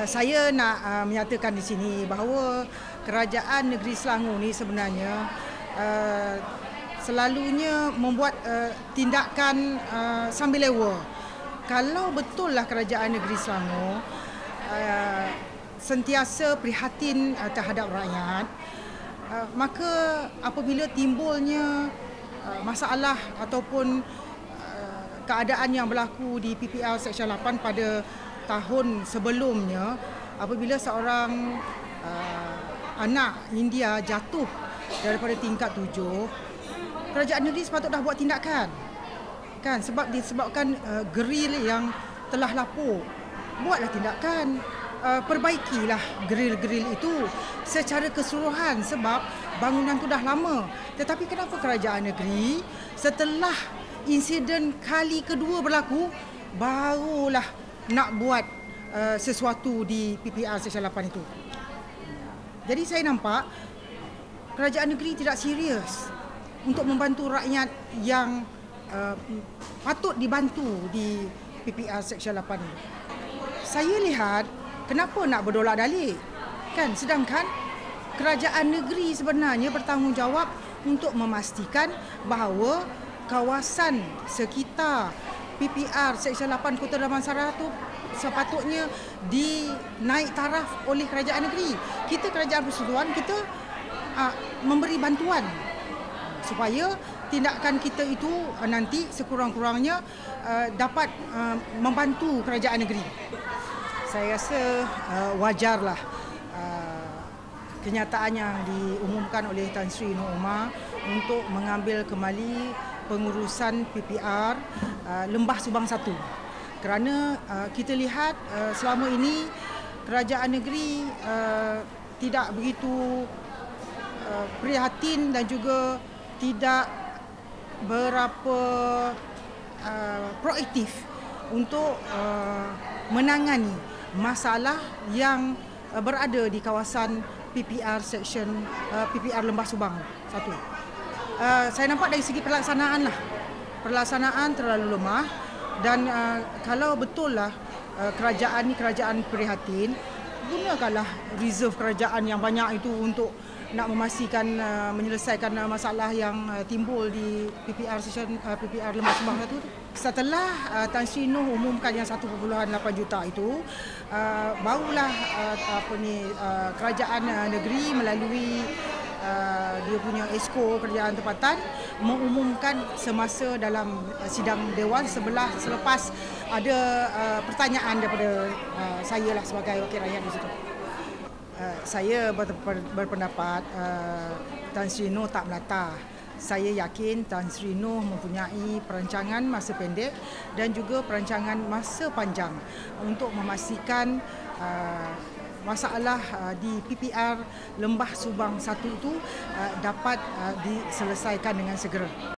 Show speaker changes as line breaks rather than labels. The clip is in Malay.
Saya nak menyatakan di sini bahawa kerajaan negeri Selangor ni sebenarnya selalunya membuat tindakan sambil lewa. Kalau betullah kerajaan negeri Selangor sentiasa prihatin terhadap rakyat, maka apabila timbulnya masalah ataupun keadaan yang berlaku di PPR Seksyen 8 pada tahun sebelumnya, apabila seorang anak India jatuh daripada tingkat 7, kerajaan negeri sepatutnya dah buat tindakan. Kan, sebab disebabkan geril yang telah lapuk. Buatlah tindakan. Perbaikilah geril-geril itu secara keseluruhan sebab bangunan tu dah lama. Tetapi kenapa kerajaan negeri setelah insiden kali kedua berlaku barulah nak buat sesuatu di PPR Seksyen 8 itu? Jadi saya nampak kerajaan negeri tidak serius untuk membantu rakyat yang patut dibantu di PPR Seksyen 8 ini. Saya lihat kenapa nak berdolak-dalik, kan? Sedangkan kerajaan negeri sebenarnya bertanggungjawab untuk memastikan bahawa kawasan sekitar PPR Seksyen 8 Kota Damansara itu sepatutnya dinaik taraf oleh kerajaan negeri. Kita kerajaan persekutuan, kita memberi bantuan supaya tindakan kita itu nanti sekurang-kurangnya dapat membantu kerajaan negeri. Saya rasa wajarlah kenyataan yang diumumkan oleh Tan Sri Nur Umar untuk mengambil kembali pengurusan PPR Lembah Subang 1. Kerana kita lihat selama ini kerajaan negeri tidak begitu prihatin dan juga tidak berapa proaktif untuk menangani masalah yang berada di kawasan PPR Lembah Subang 1. Saya nampak dari segi pelaksanaan terlalu lemah, dan kalau betul lah kerajaan ni kerajaan prihatin, gunakanlah reserve kerajaan yang banyak itu untuk nak memastikan menyelesaikan masalah yang timbul di PPR Lembah Subang 1 tu. Setelah Tan Sri Nur umumkan yang 1.8 juta itu, barulah kerajaan negeri melalui dia punya esko kerajaan tempatan mengumumkan semasa dalam sidang dewan selepas ada pertanyaan daripada saya lah sebagai wakil rakyat di situ. Saya berpendapat Tan Sri Nur tak melata. Saya yakin Tan Sri Nur mempunyai perancangan masa pendek dan juga perancangan masa panjang untuk memastikan masalah di PPR Lembah Subang 1 itu dapat diselesaikan dengan segera.